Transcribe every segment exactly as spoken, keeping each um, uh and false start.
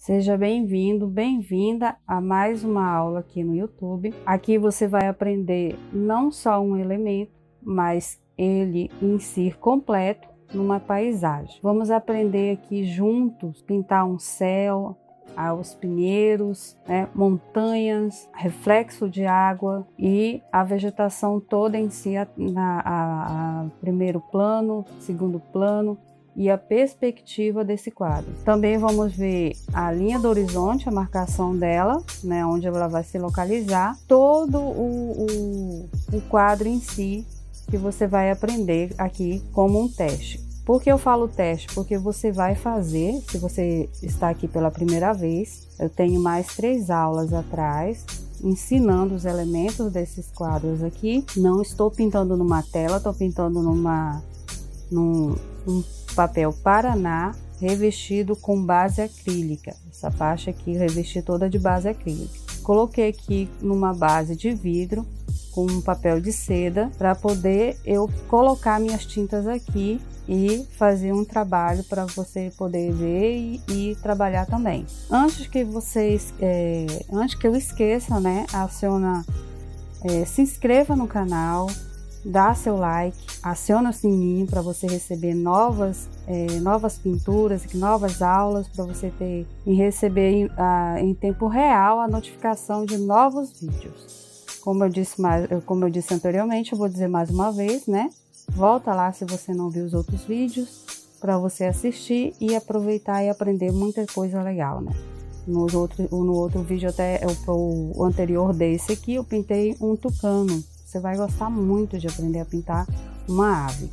Seja bem-vindo, bem-vinda a mais uma aula aqui no YouTube. Aqui você vai aprender não só um elemento, mas ele em si completo numa paisagem. Vamos aprender aqui juntos pintar um céu, os pinheiros, né, montanhas, reflexo de água e a vegetação toda em si, a, a, a primeiro plano, segundo plano, e a perspectiva desse quadro. Também vamos ver a linha do horizonte, a marcação dela, né, onde ela vai se localizar, todo o, o, o quadro em si que você vai aprender aqui como um teste. Por que eu falo teste? Porque você vai fazer, se você está aqui pela primeira vez, eu tenho mais três aulas atrás, ensinando os elementos desses quadros aqui. Não estou pintando numa tela, estou pintando numa, num, num papel Paraná revestido com base acrílica. Essa parte aqui eu revesti toda de base acrílica. Coloquei aqui numa base de vidro com um papel de seda para poder eu colocar minhas tintas aqui e fazer um trabalho para você poder ver e, e trabalhar também. Antes que vocês, é, antes que eu esqueça, né, aciona, é, se inscreva no canal, dá seu like, aciona o sininho para você receber novas, é, novas pinturas, novas aulas, para você ter e receber em, a, em tempo real a notificação de novos vídeos. Como eu disse mais, como eu disse anteriormente, eu vou dizer mais uma vez, né? Volta lá se você não viu os outros vídeos para você assistir e aproveitar e aprender muita coisa legal, né? No outro, no outro vídeo, até o, o anterior desse aqui, eu pintei um tucano. Você vai gostar muito de aprender a pintar uma ave.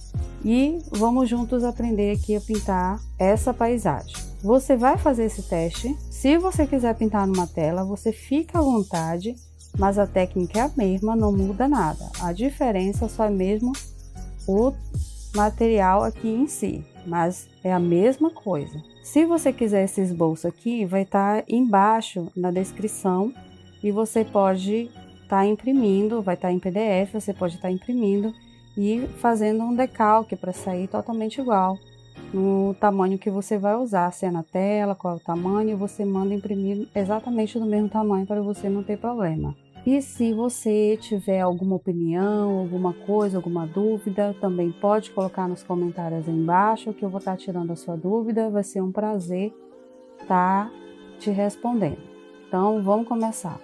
E vamos juntos aprender aqui a pintar essa paisagem. Você vai fazer esse teste. Se você quiser pintar numa tela, você fica à vontade, mas a técnica é a mesma, não muda nada. A diferença só é mesmo o material aqui em si, mas é a mesma coisa. Se você quiser esse esboço aqui, vai estar embaixo na descrição e você pode estar imprimindo, vai estar em P D F, você pode estar imprimindo e fazendo um decalque para sair totalmente igual no tamanho que você vai usar, se é na tela, qual é o tamanho, você manda imprimir exatamente do mesmo tamanho para você não ter problema. E se você tiver alguma opinião, alguma coisa, alguma dúvida, também pode colocar nos comentários aí embaixo que eu vou estar tirando a sua dúvida, vai ser um prazer estar te respondendo. Então vamos começar.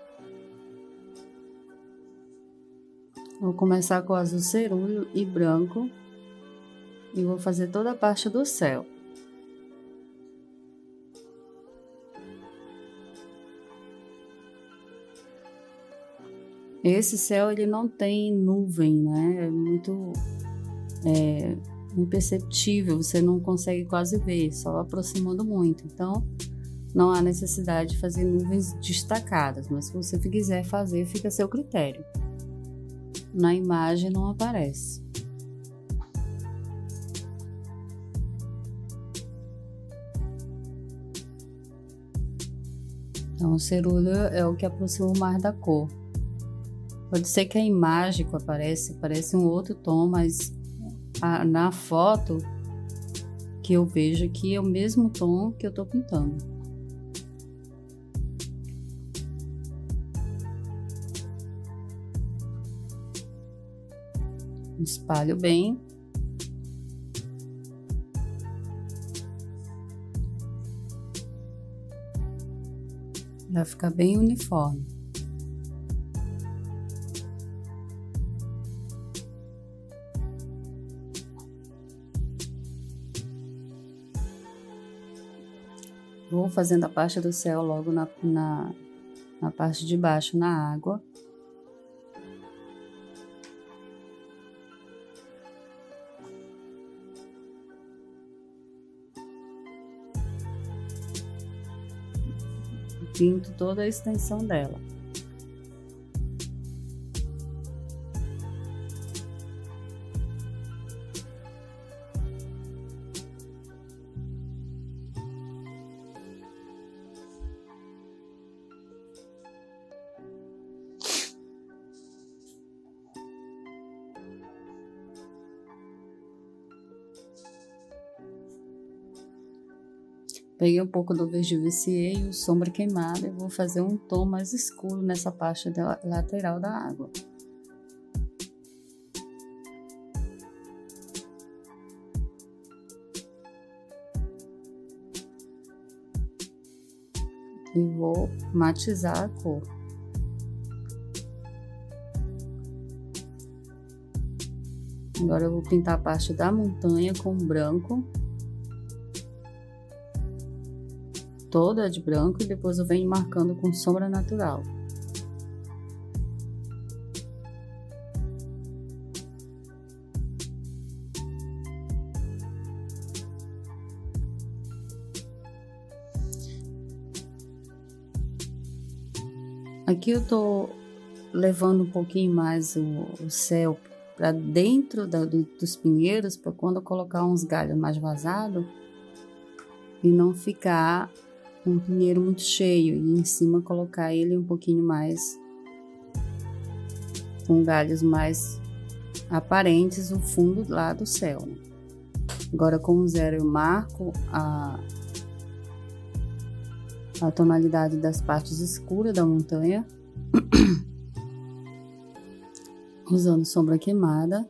Vou começar com azul cerúleo e branco e vou fazer toda a parte do céu. Esse céu ele não tem nuvem, né? É muito é, imperceptível, você não consegue quase ver, só aproximando muito. Então, não há necessidade de fazer nuvens destacadas, mas se você quiser fazer, fica a seu critério. Na imagem não aparece. Então, o cerúleo é o que aproxima mais da cor. Pode ser que a imagem que aparece, parece um outro tom, mas a, na foto que eu vejo aqui é o mesmo tom que eu tô pintando. Espalho bem. Vai ficar bem uniforme. Vou fazendo a parte do céu logo na, na, na parte de baixo, na água. Pinto toda a extensão dela. Peguei um pouco do verde Vivier e o sombra queimada e vou fazer um tom mais escuro nessa parte da lateral da água. E vou matizar a cor. Agora eu vou pintar a parte da montanha com branco. Toda de branco e depois eu venho marcando com sombra natural. Aqui eu tô levando um pouquinho mais o, o céu para dentro da, do, dos pinheiros, para quando eu colocar uns galhos mais vazados e não ficar um pinheiro muito cheio, e em cima colocar ele um pouquinho mais com galhos mais aparentes no fundo lá do céu. Agora com o zero eu marco a a tonalidade das partes escuras da montanha, usando sombra queimada.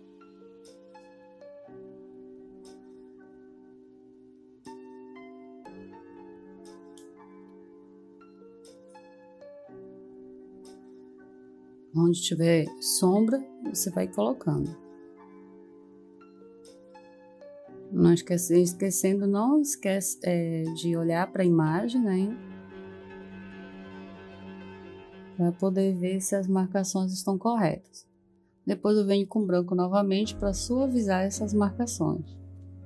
Onde tiver sombra, você vai colocando. Não esquece, esquecendo, não esquece é, de olhar para a imagem, né? Para poder ver se as marcações estão corretas. Depois eu venho com branco novamente para suavizar essas marcações.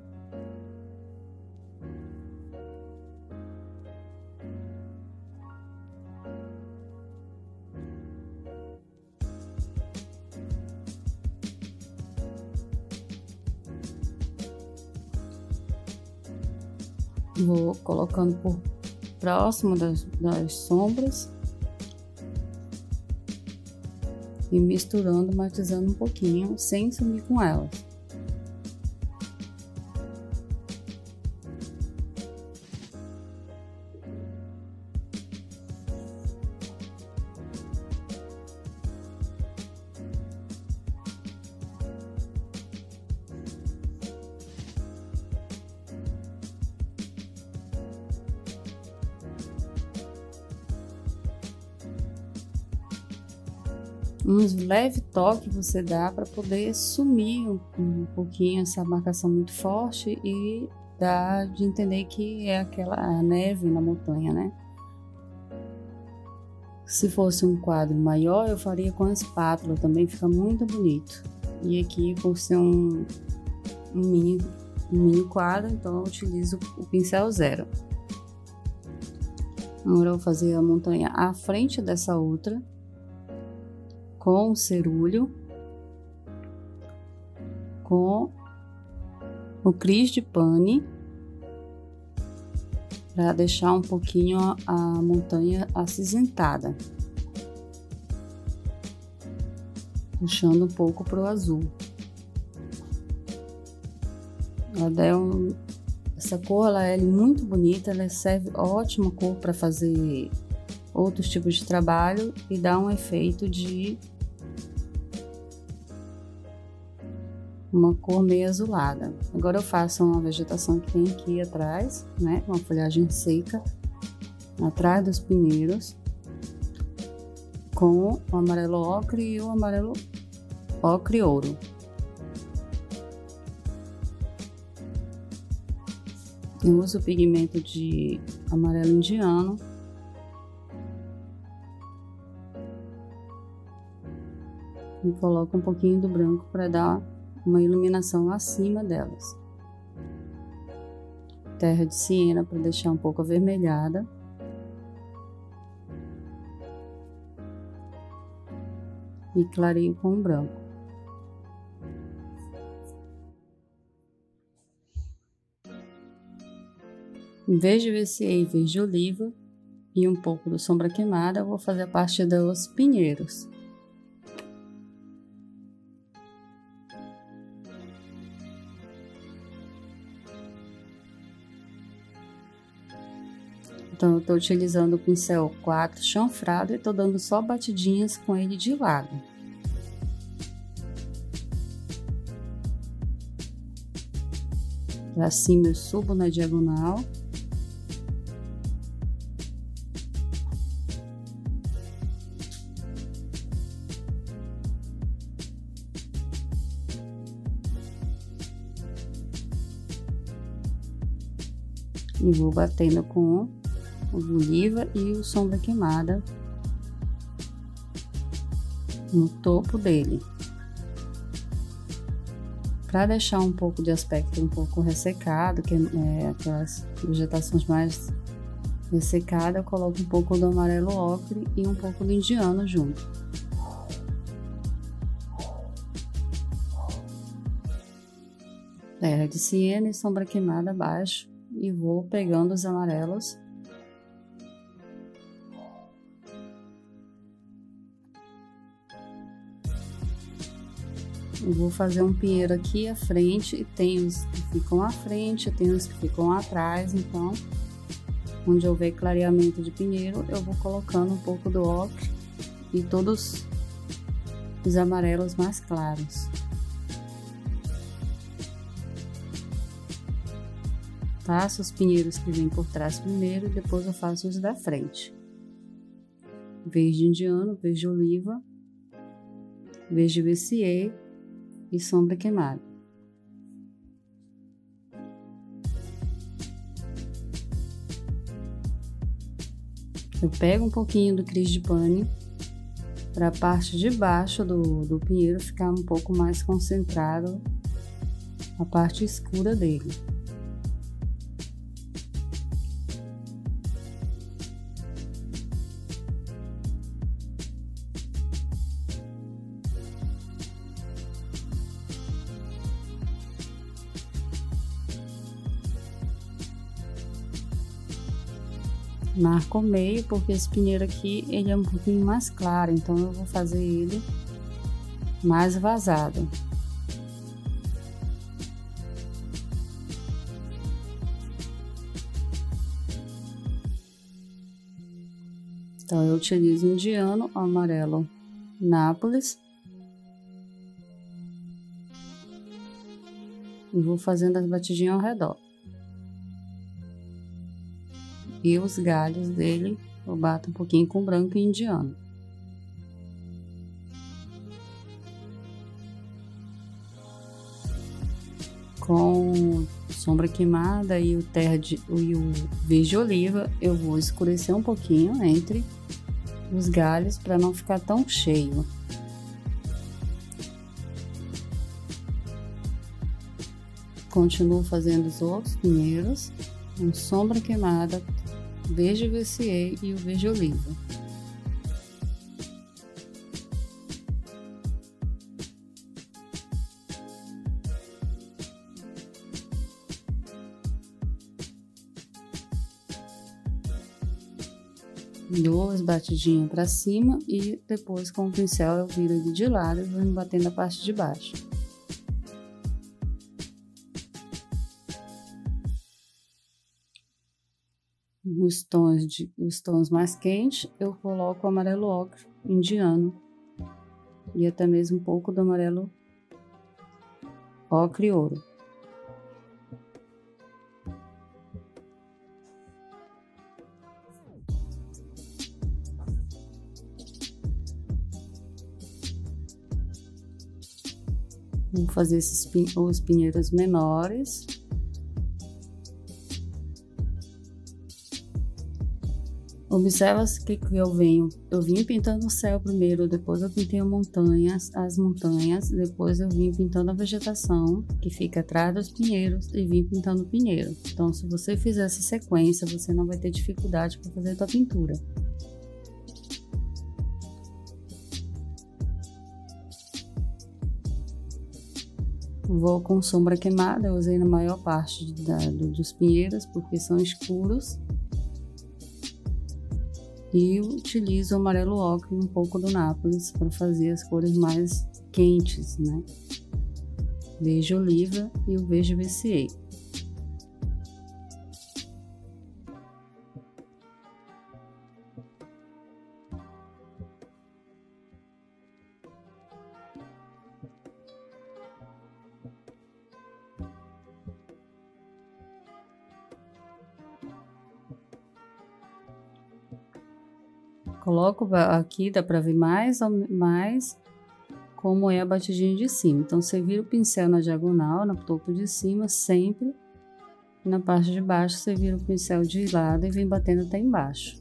Vou colocando por próximo das, das sombras e misturando, matizando um pouquinho, sem sumir com elas. Uns leve toque você dá para poder sumir um, um pouquinho essa marcação muito forte e dá de entender que é aquela neve na montanha, né? Se fosse um quadro maior, eu faria com a espátula, também fica muito bonito. E aqui, por ser um, um, mini, um mini quadro, então eu utilizo o pincel zero. Agora eu vou fazer a montanha à frente dessa outra, com o cerulho, com o cris de pane, para deixar um pouquinho a montanha acinzentada, puxando um pouco para o azul. Ela é um, essa cor ela é muito bonita, ela serve ótima cor para fazer outros tipos de trabalho e dá um efeito de uma cor meio azulada. Agora eu faço uma vegetação que tem aqui atrás, né, uma folhagem seca atrás dos pinheiros, com o amarelo ocre e o amarelo ocre ouro. Eu uso o pigmento de amarelo indiano. E coloco um pouquinho do branco para dar uma iluminação acima delas. Terra de siena para deixar um pouco avermelhada. E clareio com o branco. Em vez de Vivier e verde oliva e um pouco de sombra queimada, eu vou fazer a parte dos pinheiros. Então eu estou utilizando o pincel quatro chanfrado e estou dando só batidinhas com ele de lado. Para cima eu subo na diagonal. E vou batendo com o oliva e o sombra queimada no topo dele, para deixar um pouco de aspecto um pouco ressecado, que é aquelas vegetações mais ressecadas. Eu coloco um pouco do amarelo ocre e um pouco do indiano junto. Terra de siena e sombra queimada abaixo, e vou pegando os amarelos. Eu vou fazer um pinheiro aqui à frente, e tem os que ficam à frente, tem os que ficam atrás. Então, onde houver clareamento de pinheiro, eu vou colocando um pouco do ocre e todos os amarelos mais claros. Faço os pinheiros que vêm por trás primeiro e depois eu faço os da frente. Verde indiano, verde oliva, verde Messier e sombra queimada. Eu pego um pouquinho do cris de pane para a parte de baixo do, do pinheiro ficar um pouco mais concentrado, a parte escura dele. Marco o meio, porque esse pinheiro aqui ele é um pouquinho mais claro, então eu vou fazer ele mais vazado. Então eu utilizo indiano, amarelo Nápoles, e vou fazendo as batidinhas ao redor. E os galhos dele eu bato um pouquinho com branco e indiano. Com sombra queimada e o terra de, e o verde oliva, eu vou escurecer um pouquinho entre os galhos para não ficar tão cheio. Continuo fazendo os outros pinheiros com sombra queimada, verde Messier e o verde oliva. Dou as batidinhas para cima e depois com o pincel eu viro ele de lado e vou batendo a parte de baixo. Os tons, de, os tons mais quentes, eu coloco o amarelo ocre indiano e até mesmo um pouco do amarelo ocre ouro. Vou fazer esses os pinheiros menores. Observa que eu venho, eu vim pintando o céu primeiro, depois eu pintei a montanha, as montanhas, depois eu vim pintando a vegetação que fica atrás dos pinheiros e vim pintando o pinheiro. Então, se você fizer essa sequência, você não vai ter dificuldade para fazer a tua pintura. Vou com sombra queimada, eu usei na maior parte da, do, dos pinheiros porque são escuros. E utilizo o amarelo ocre e um pouco do Nápoles para fazer as cores mais quentes, né? Verde oliva e o verde Messier. Coloco aqui, dá para ver mais, mais como é a batidinha de cima. Então, você vira o pincel na diagonal, no topo de cima, sempre. Na parte de baixo, você vira o pincel de lado e vem batendo até embaixo.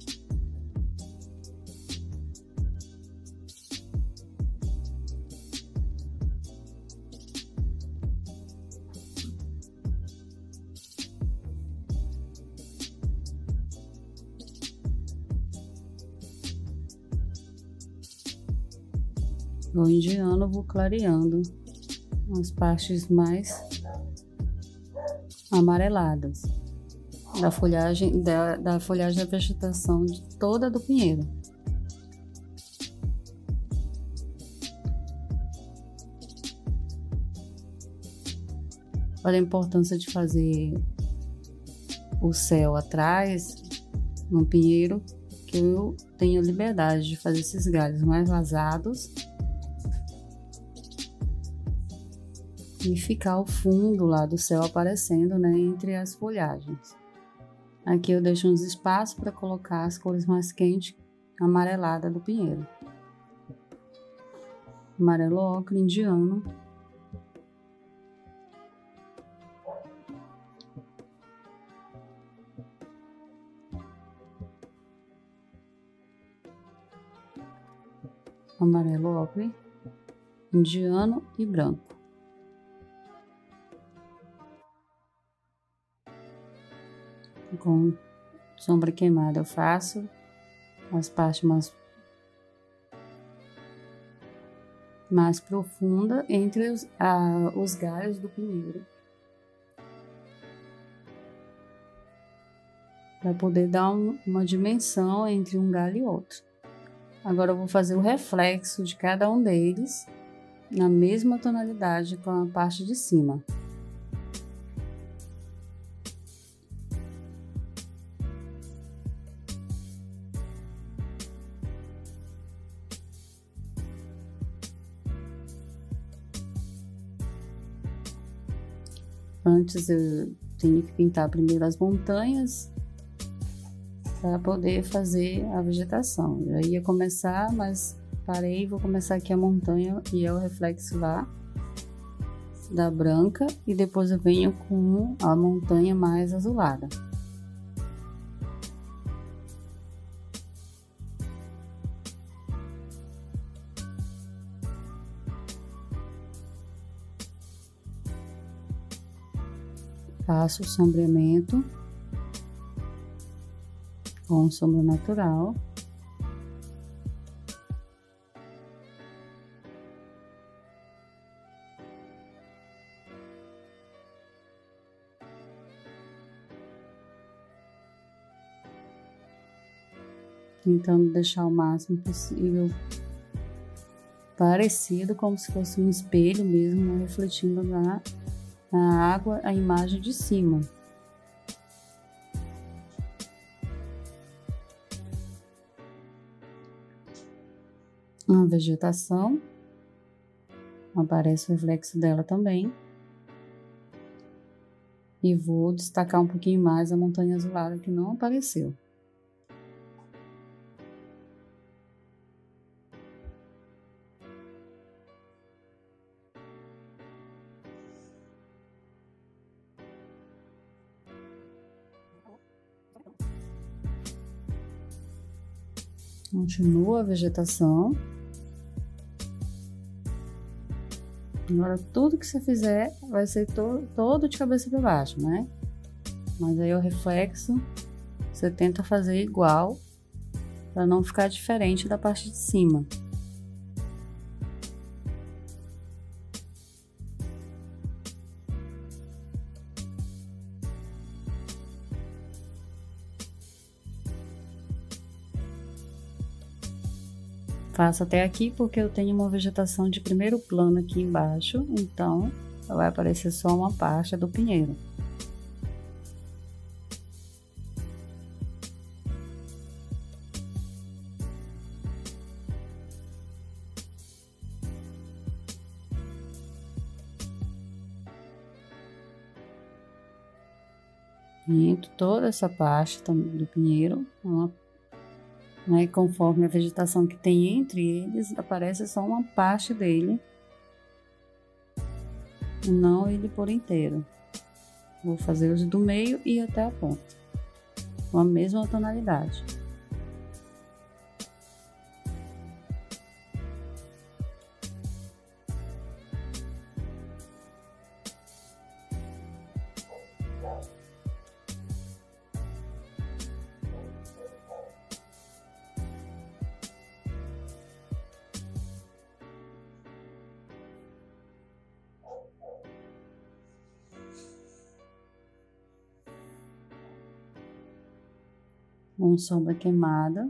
Vou indiando, vou clareando as partes mais amareladas da folhagem da, da folhagem da vegetação de toda do pinheiro. Olha a importância de fazer o céu atrás no pinheiro, que eu tenho liberdade de fazer esses galhos mais vazados e ficar o fundo lá do céu aparecendo, né, entre as folhagens. Aqui eu deixo uns espaços para colocar as cores mais quentes, amarelada do pinheiro. Amarelo ocre indiano. Amarelo ocre indiano e branco. Com sombra queimada eu faço as partes mais, mais profundas entre os, a, os galhos do pinheiro, para poder dar um, uma dimensão entre um galho e outro. Agora eu vou fazer o reflexo de cada um deles na mesma tonalidade com a parte de cima. Antes eu tenho que pintar primeiro as montanhas para poder fazer a vegetação. Eu ia começar, mas parei, vou começar aqui a montanha e é o reflexo lá da branca, e depois eu venho com a montanha mais azulada. Faço o sombreamento com sombra natural. Tentando deixar o máximo possível parecido, como se fosse um espelho mesmo, né? Refletindo na na água a imagem de cima. Uma vegetação, aparece o reflexo dela também. E vou destacar um pouquinho mais a montanha azulada que não apareceu. Continua a vegetação. Agora, tudo que você fizer vai ser to todo de cabeça para baixo, né? Mas aí o reflexo, você tenta fazer igual, para não ficar diferente da parte de cima. Faço até aqui porque eu tenho uma vegetação de primeiro plano aqui embaixo, então vai aparecer só uma parte do pinheiro. Pinto toda essa parte do pinheiro, uma né? Conforme a vegetação que tem entre eles, aparece só uma parte dele, não ele por inteiro. Vou fazer os do meio e até a ponta, com a mesma tonalidade. Com sombra queimada,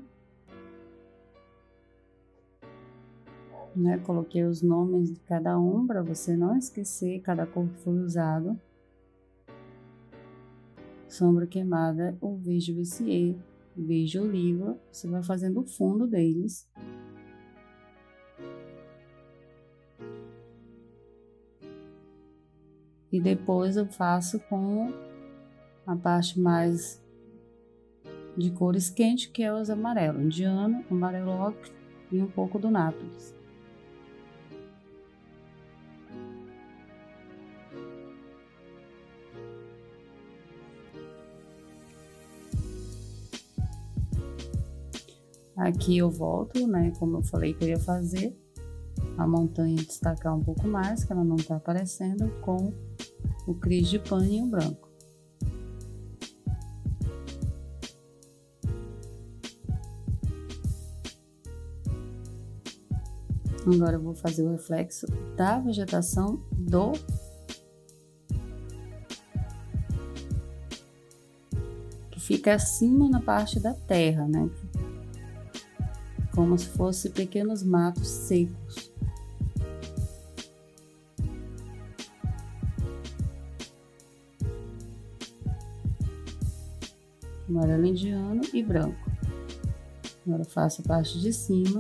né? Coloquei os nomes de cada um para você não esquecer cada cor que foi usado. Sombra queimada, o verde vicier, verde oliva, você vai fazendo o fundo deles. E depois eu faço com a parte mais de cores quentes, que é os amarelo, indiano, amarelo ocre e um pouco do nápoles. Aqui eu volto, né, como eu falei que eu ia fazer, a montanha destacar um pouco mais, que ela não tá aparecendo, com o cris de pano e o branco. Agora eu vou fazer o reflexo da vegetação do que fica acima na parte da terra, né? Como se fosse pequenos matos secos. Amarelo indiano e branco. Agora eu faço a parte de cima.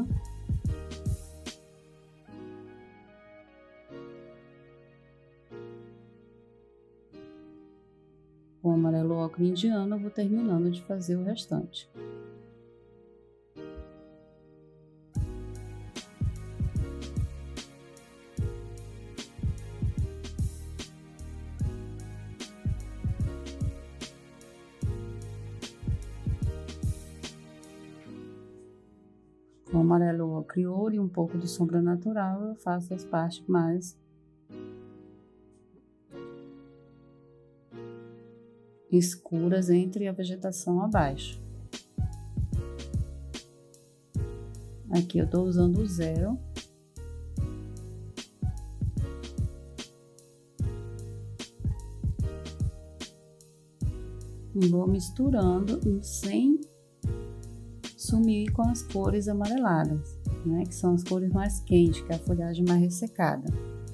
Com o amarelo ocre indiano, eu vou terminando de fazer o restante. Com o amarelo ocre ouro e um pouco de sombra natural, eu faço as partes mais escuras entre a vegetação abaixo. Aqui eu tô usando o zero. E vou misturando sem sumir com as cores amareladas, né? Que são as cores mais quentes, que é a folhagem mais ressecada.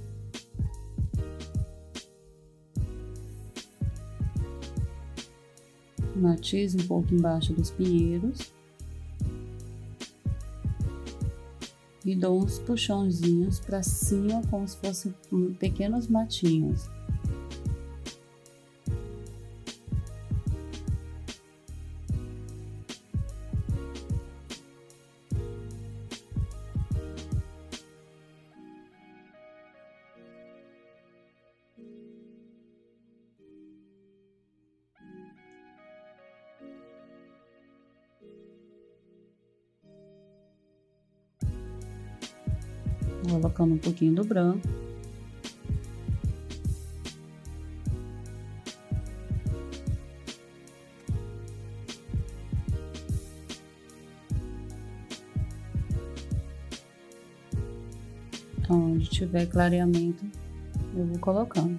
Matizo um pouco embaixo dos pinheiros e dou uns puxãozinhos para cima, como se fossem pequenos matinhos. Vou colocando um pouquinho do branco. Onde tiver clareamento, eu vou colocando.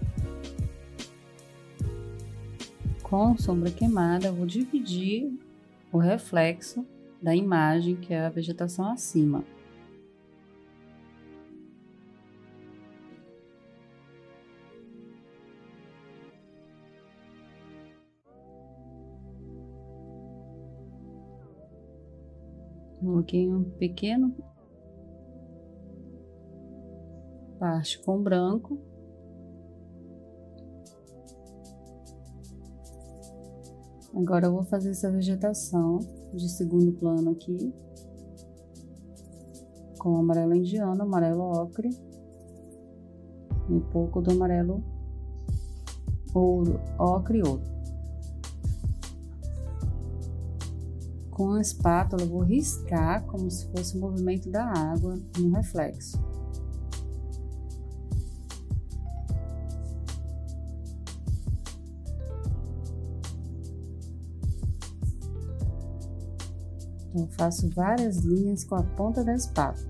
Com sombra queimada, eu vou dividir o reflexo da imagem, que é a vegetação acima. Coloquei um pequeno parte com branco. Agora eu vou fazer essa vegetação de segundo plano aqui, com amarelo indiano, amarelo ocre e um pouco do amarelo ouro, ocre e ouro. Com a espátula eu vou riscar como se fosse o movimento da água no reflexo. Eu faço várias linhas com a ponta da espátula.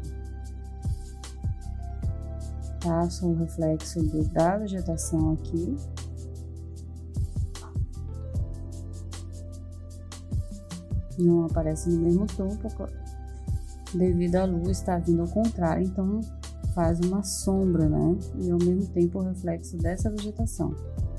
Faço o reflexo do, da vegetação aqui. Não aparece no mesmo tom, devido à luz estar vindo ao contrário, então faz uma sombra, né? E ao mesmo tempo o reflexo dessa vegetação.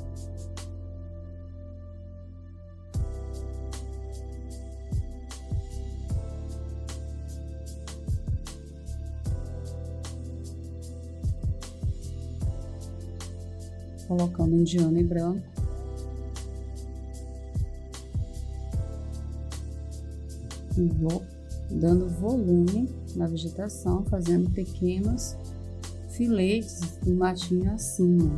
Colocando indiano e branco. E vou dando volume na vegetação, fazendo pequenos filetes do matinho acima.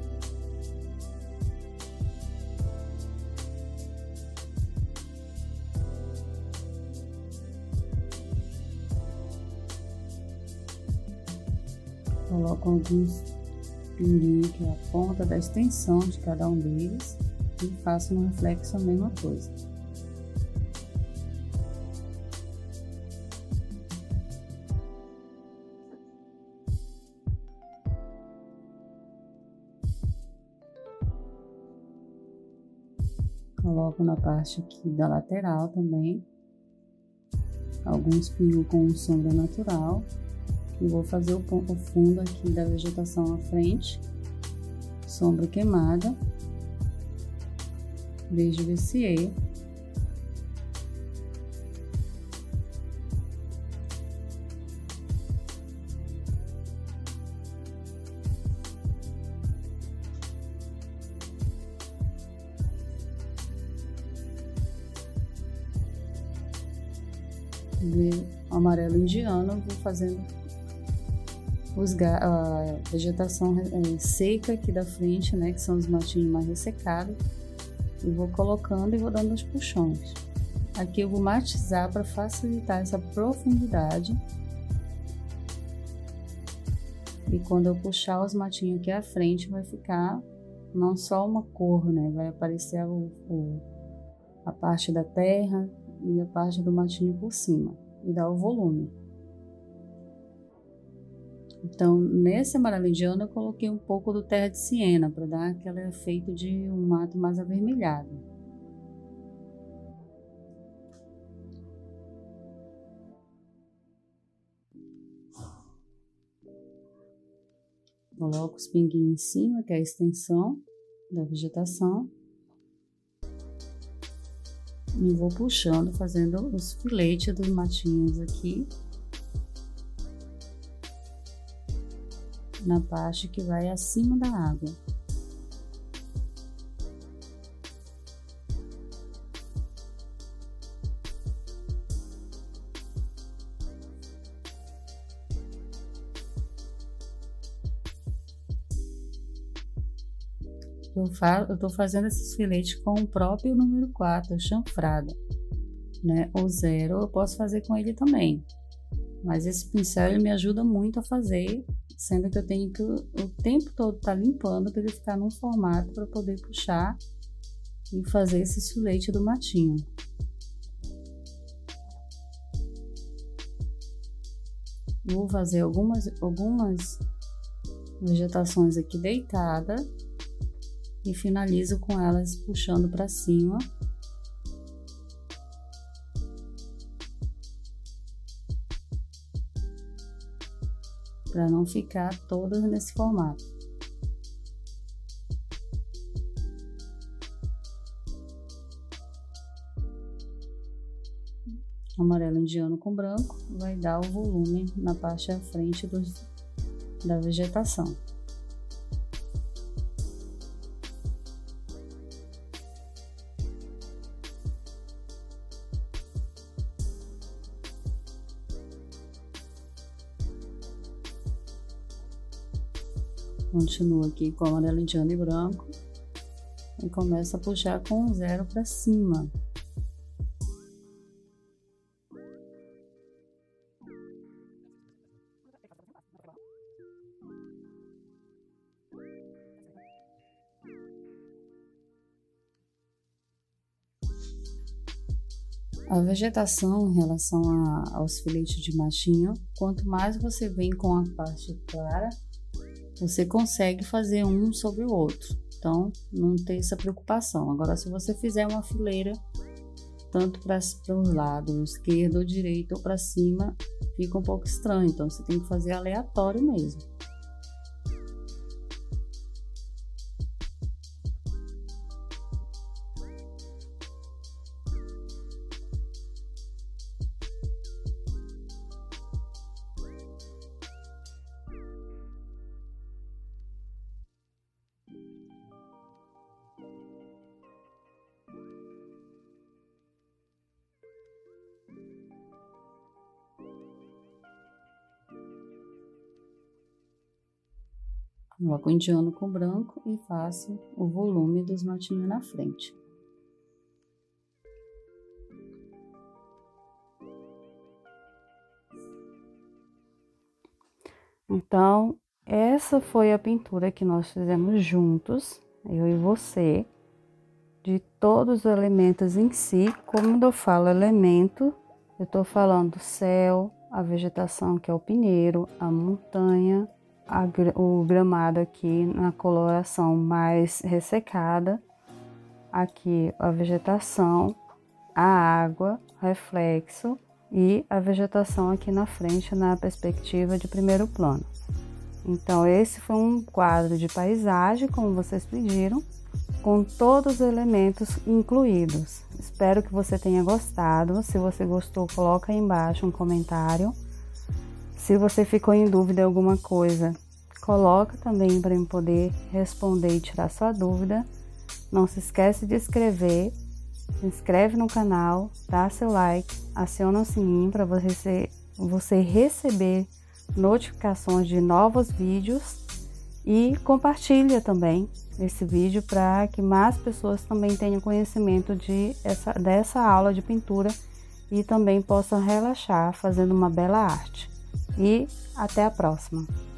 Coloco alguns pinguinhos que é a ponta da extensão de cada um deles e faço no reflexo a mesma coisa. Coloco na parte aqui da lateral também alguns pingos com sombra natural. E vou fazer o ponto fundo aqui da vegetação à frente, sombra queimada, beijo Vercier. Amarelo indiano, vou fazendo os a vegetação é, seca aqui da frente, né, que são os matinhos mais ressecados, e vou colocando e vou dando os puxões. Aqui eu vou matizar para facilitar essa profundidade, e quando eu puxar os matinhos aqui à frente vai ficar não só uma cor, né, vai aparecer o, o, a parte da terra e a parte do matinho por cima, e dar o volume. Então, nesse amarelo indiano eu coloquei um pouco do terra de siena para dar aquele efeito de um mato mais avermelhado. Coloco os pinguinhos em cima, que é a extensão da vegetação. E vou puxando, fazendo os filetes dos matinhos aqui. Na parte que vai acima da água. Eu faço, eu tô fazendo esses filetes com o próprio número quatro, chanfrado, né? O zero eu posso fazer com ele também. Mas esse pincel ele me ajuda muito a fazer, sendo que eu tenho que o tempo todo estar tá limpando para ele ficar num formato para poder puxar e fazer esse filete do matinho. Vou fazer algumas, algumas vegetações aqui deitada e finalizo com elas puxando para cima. Para não ficar todas nesse formato. Amarelo indiano com branco vai dar o volume na parte à frente dos, da vegetação. Continua aqui com amarelo indiano e branco e começa a puxar com o zero para cima. A vegetação em relação a, aos filetes de machinho, quanto mais você vem com a parte clara, você consegue fazer um sobre o outro. Então, não tem essa preocupação. Agora, se você fizer uma fileira, tanto para os lados, esquerdo ou direito ou para cima, fica um pouco estranho. Então, você tem que fazer aleatório mesmo. Coloco o indiano com branco e faço o volume dos matinhos na frente. Então, essa foi a pintura que nós fizemos juntos, eu e você, de todos os elementos em si. Como eu falo elemento, eu tô falando do céu, a vegetação que é o pinheiro, a montanha, A, o gramado aqui na coloração mais ressecada, aqui a vegetação, a água, reflexo e a vegetação aqui na frente na perspectiva de primeiro plano. Então esse foi um quadro de paisagem, como vocês pediram, com todos os elementos incluídos. Espero que você tenha gostado. Se você gostou, coloca aí embaixo um comentário. Se você ficou em dúvida em alguma coisa, coloca também para eu poder responder e tirar sua dúvida. Não se esquece de inscrever, se inscreve no canal, dá seu like, aciona o sininho para você, você receber notificações de novos vídeos e compartilha também esse vídeo para que mais pessoas também tenham conhecimento de essa, dessa aula de pintura e também possam relaxar fazendo uma bela arte. E até a próxima!